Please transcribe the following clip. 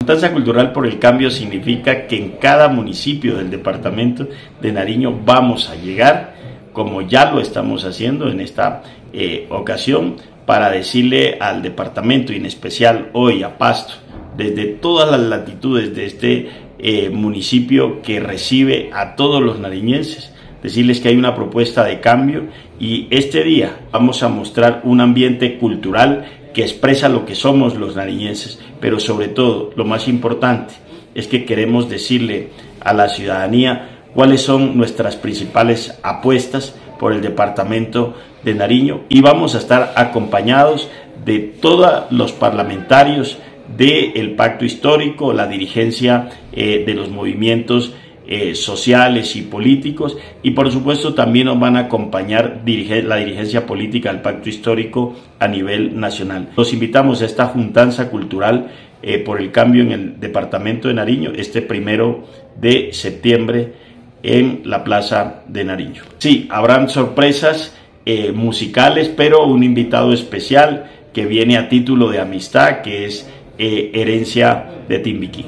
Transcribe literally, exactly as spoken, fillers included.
Juntanza Cultural por el Cambio significa que en cada municipio del departamento de Nariño vamos a llegar, como ya lo estamos haciendo en esta eh, ocasión, para decirle al departamento y en especial hoy a Pasto, desde todas las latitudes de este eh, municipio que recibe a todos los nariñenses, decirles que hay una propuesta de cambio y este día vamos a mostrar un ambiente cultural que expresa lo que somos los nariñenses, pero sobre todo, lo más importante, es que queremos decirle a la ciudadanía cuáles son nuestras principales apuestas por el departamento de Nariño y vamos a estar acompañados de todos los parlamentarios del Pacto Histórico, la dirigencia eh, de los movimientos Eh, sociales y políticos y por supuesto también nos van a acompañar dirige, la dirigencia política del Pacto Histórico a nivel nacional. Los invitamos a esta juntanza cultural eh, por el cambio en el departamento de Nariño este primero de septiembre en la Plaza de Nariño. Sí, habrán sorpresas eh, musicales, pero un invitado especial que viene a título de amistad, que es eh, Herencia de Timbiquí.